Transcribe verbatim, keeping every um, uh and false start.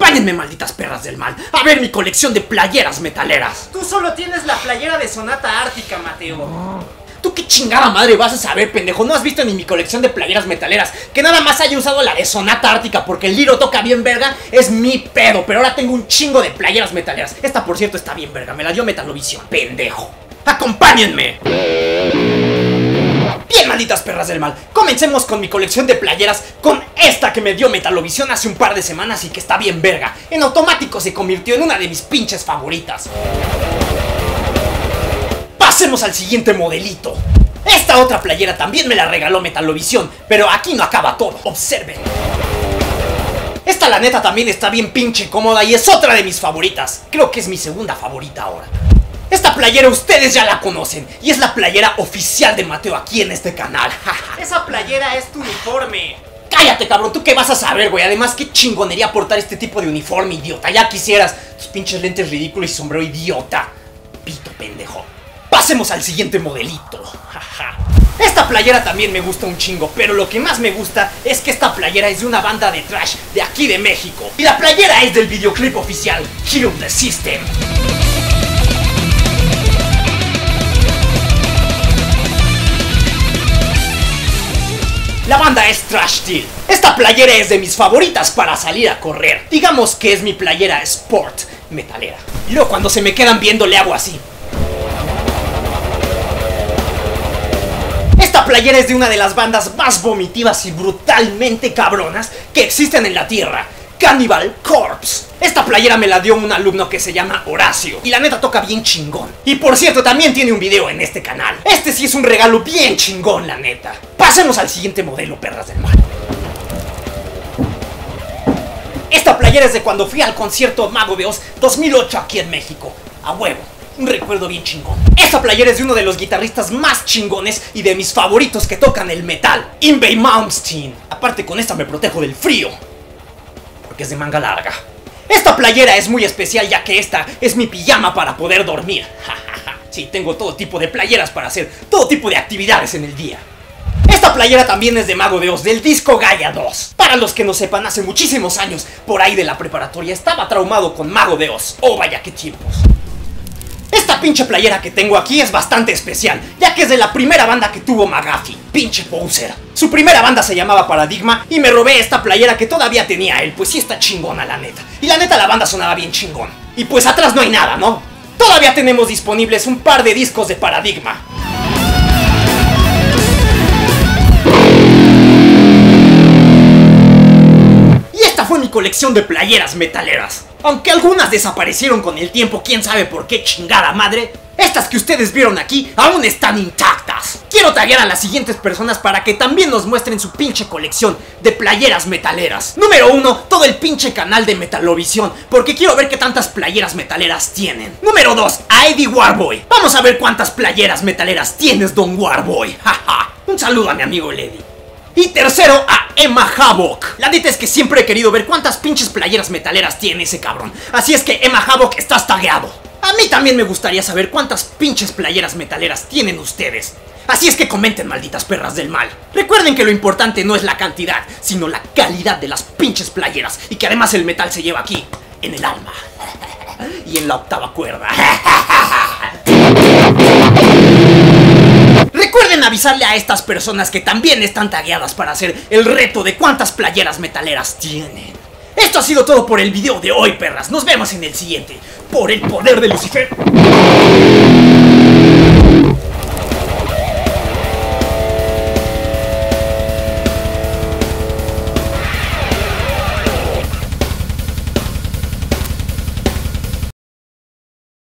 Acompáñenme, malditas perras del mal, a ver mi colección de playeras metaleras. Tú solo tienes la playera de Sonata Ártica, Mateo. Oh. ¿Tú qué chingada madre vas a saber, pendejo? ¿No has visto ni mi colección de playeras metaleras? Que nada más haya usado la de Sonata Ártica porque el Liro toca bien verga, es mi pedo. Pero ahora tengo un chingo de playeras metaleras. Esta, por cierto, está bien verga, me la dio Metalovisión, pendejo. ¡Acompáñenme! Bien, malditas perras del mal, comencemos con mi colección de playeras, con esta que me dio Metalovisión hace un par de semanas y que está bien verga. En automático se convirtió en una de mis pinches favoritas. Pasemos al siguiente modelito. Esta otra playera también me la regaló Metalovisión, pero aquí no acaba todo, observen. Esta la neta también está bien pinche cómoda y es otra de mis favoritas. Creo que es mi segunda favorita ahora. Esta playera ustedes ya la conocen y es la playera oficial de Mateo aquí en este canal. Esa playera es tu uniforme. Cállate, cabrón, ¿tú qué vas a saber, güey? Además, qué chingonería portar este tipo de uniforme, idiota. Ya quisieras tus pinches lentes ridículos y sombrero idiota. Pito, pendejo. Pasemos al siguiente modelito. Esta playera también me gusta un chingo, pero lo que más me gusta es que esta playera es de una banda de thrash de aquí de México. Y la playera es del videoclip oficial Kill the System. La banda es Thrash Steel. Esta playera es de mis favoritas para salir a correr. Digamos que es mi playera sport metalera. Y luego cuando se me quedan viendo le hago así. Esta playera es de una de las bandas más vomitivas y brutalmente cabronas que existen en la tierra, Cannibal Corpse. Esta playera me la dio un alumno que se llama Horacio y la neta toca bien chingón. Y por cierto, también tiene un video en este canal. Este sí es un regalo bien chingón, la neta. Pasemos al siguiente modelo, perras del mal. Esta playera es de cuando fui al concierto Mago de Oz dos mil ocho aquí en México. A huevo. Un recuerdo bien chingón. Esta playera es de uno de los guitarristas más chingones y de mis favoritos que tocan el metal, Yngwie Malmsteen. Aparte, con esta me protejo del frío, porque es de manga larga. Esta playera es muy especial ya que esta es mi pijama para poder dormir. Sí, tengo todo tipo de playeras para hacer todo tipo de actividades en el día. Esta playera también es de Mago de Oz, del disco Gaia dos. Para los que no sepan, hace muchísimos años, por ahí de la preparatoria, estaba traumado con Mago de Oz. Oh, vaya qué tiempos. Esta pinche playera que tengo aquí es bastante especial, ya que es de la primera banda que tuvo McAfee, pinche poser. Su primera banda se llamaba Paradigma y me robé esta playera que todavía tenía él, pues sí está chingona la neta. Y la neta la banda sonaba bien chingón. Y pues atrás no hay nada, ¿no? Todavía tenemos disponibles un par de discos de Paradigma. Y esta fue mi colección de playeras metaleras. Aunque algunas desaparecieron con el tiempo, quién sabe por qué chingada madre, estas que ustedes vieron aquí aún están intactas. Quiero taguear a las siguientes personas para que también nos muestren su pinche colección de playeras metaleras. Número uno, todo el pinche canal de Metalovisión, porque quiero ver qué tantas playeras metaleras tienen. Número dos, a Eddie Warboy. Vamos a ver cuántas playeras metaleras tienes, Don Warboy. Jaja. Un saludo a mi amigo Eddie. Y tercero, a Emma Havoc. La neta es que siempre he querido ver cuántas pinches playeras metaleras tiene ese cabrón. Así es que, Emma Havoc, estás tagueado. A mí también me gustaría saber cuántas pinches playeras metaleras tienen ustedes. Así es que comenten, malditas perras del mal. Recuerden que lo importante no es la cantidad, sino la calidad de las pinches playeras. Y que además el metal se lleva aquí, en el alma. Y en la octava cuerda. Recuerden avisarle a estas personas que también están tagueadas para hacer el reto de cuántas playeras metaleras tienen. Esto ha sido todo por el video de hoy, perras. Nos vemos en el siguiente. Por el poder de Lucifer.